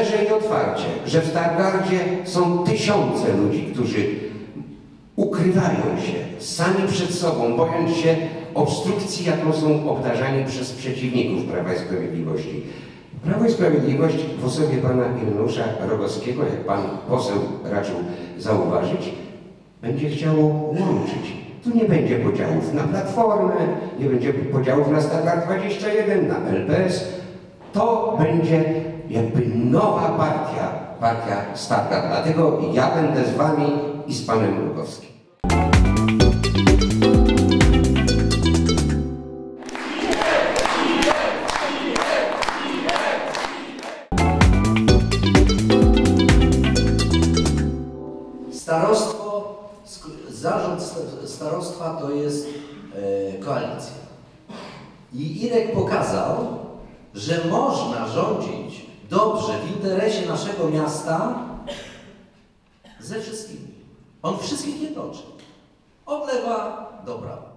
szczerze i otwarcie, że w Stargardzie są tysiące ludzi, którzy ukrywają się sami przed sobą, bojąc się obstrukcji, jaką są obdarzani przez przeciwników Prawa i Sprawiedliwości. Prawo i Sprawiedliwość w osobie pana Ireneusza Rogowskiego, jak pan poseł raczył zauważyć, będzie chciało łączyć. Tu nie będzie podziałów na Platformę, nie będzie podziałów na Stargard 21, na LPS. To będzie jakby nowa partia Stargard. Dlatego ja będę z wami i z panem Rogowskim. Zarząd starostwa to jest koalicja. I Irek pokazał, że można rządzić dobrze w interesie naszego miasta ze wszystkimi. On wszystkich jednoczy. Od lewa do prawa.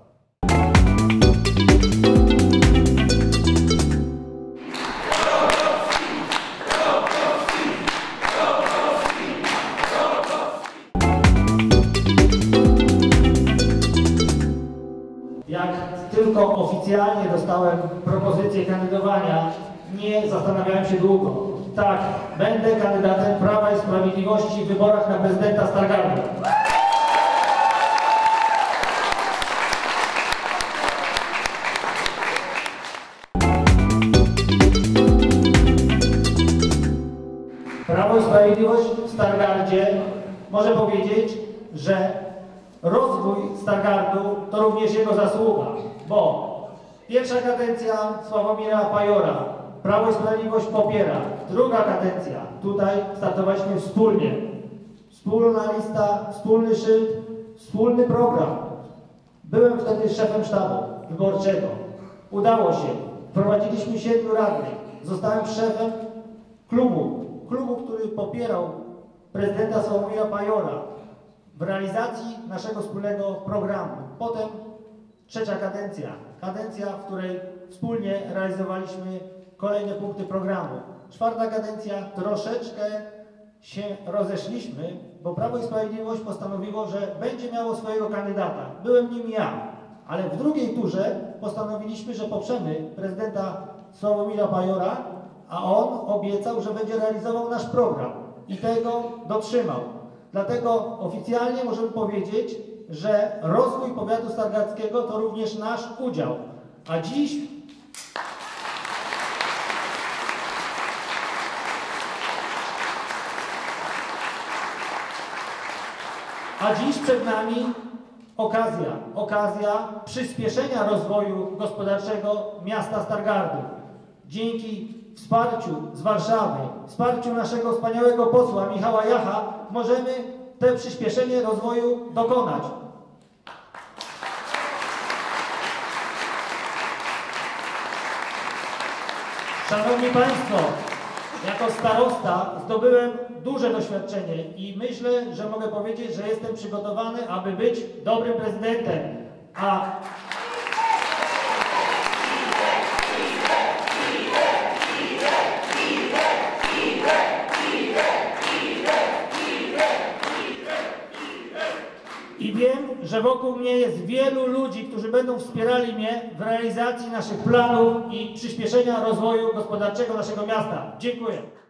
Jak tylko oficjalnie dostałem propozycję kandydowania, nie zastanawiałem się długo. Tak, będę kandydatem Prawa i Sprawiedliwości w wyborach na prezydenta Stargardu. Prawo i Sprawiedliwość w Stargardzie może powiedzieć, że rozwój Stargardu to również jego zasługa, bo pierwsza kadencja Sławomira Pajora Prawo i Sprawiedliwość popiera, druga kadencja, tutaj startowaliśmy wspólnie. Wspólna lista, wspólny szyld, wspólny program. Byłem wtedy szefem sztabu wyborczego. Udało się, wprowadziliśmy 7 radnych. Zostałem szefem klubu, który popierał prezydenta Sławomira Pajora w realizacji naszego wspólnego programu. Potem trzecia kadencja, w której wspólnie realizowaliśmy kolejne punkty programu. Czwarta kadencja, troszeczkę się rozeszliśmy, bo Prawo i Sprawiedliwość postanowiło, że będzie miało swojego kandydata. Byłem nim ja, ale w drugiej turze postanowiliśmy, że poprzemy prezydenta Sławomira Pajora, a on obiecał, że będzie realizował nasz program i tego dotrzymał. Dlatego oficjalnie możemy powiedzieć, że rozwój powiatu stargardzkiego to również nasz udział. A dziś przed nami okazja przyspieszenia rozwoju gospodarczego miasta Stargardu. Dzięki wsparciu z Warszawy, wsparciu naszego wspaniałego posła Michała Jacha możemy to przyspieszenie rozwoju dokonać. Szanowni Państwo, jako starosta zdobyłem duże doświadczenie i myślę, że mogę powiedzieć, że jestem przygotowany, aby być dobrym prezydentem. I wiem, że wokół mnie jest wielu ludzi, którzy będą wspierali mnie w realizacji naszych planów i przyspieszenia rozwoju gospodarczego naszego miasta. Dziękuję.